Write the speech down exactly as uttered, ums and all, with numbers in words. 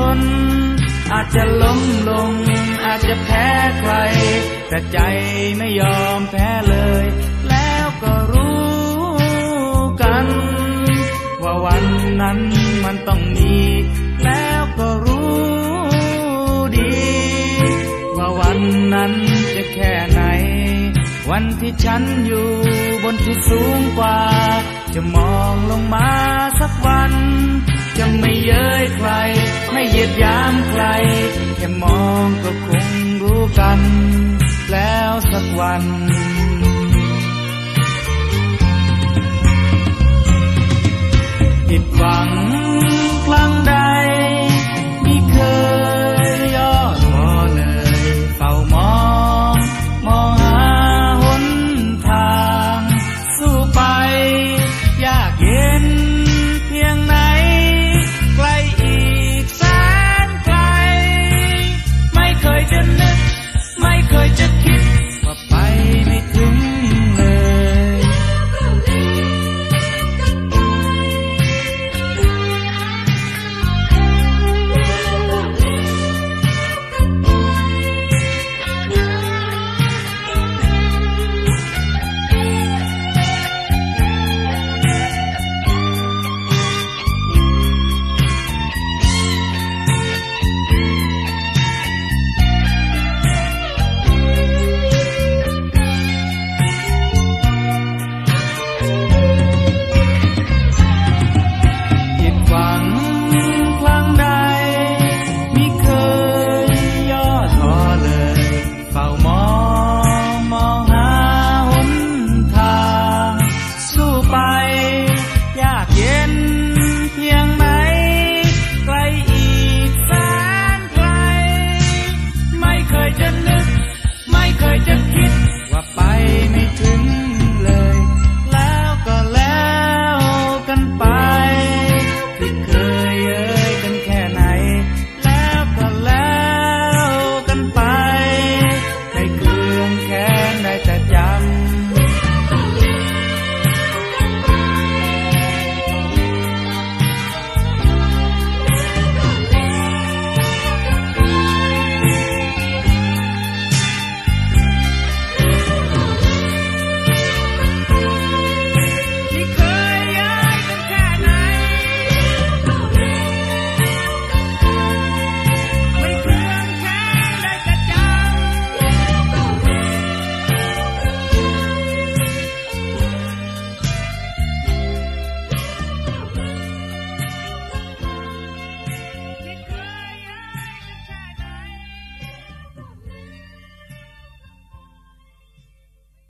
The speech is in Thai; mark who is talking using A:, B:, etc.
A: นอาจจะล้มลงอาจจะแพ้ใครแต่ใจไม่ยอมแพ้เลยแล้วก็รู้กันว่าวันนั้นมันต้องมีแล้วก็รู้ดีว่าวันนั้นจะแค่ไหนวันที่ฉันอยู่บนที่สูงกว่าจะมองลงมาสักวันจะไม่เย้ยใครไม่เหยียดหยามใครแค่มองก็คงรู้กันแล้วสักวันผิดหวังครั้งใดไม่เคยย่อท้อเลยเฝ้ามองมองหาหนทางสู้ไปยากเย็นเพียงไหนไกลอีกแสนไกลไม่เคยจะนึกไม่เคยจะคิดว่าไปไม่ถึงเลยจะคิด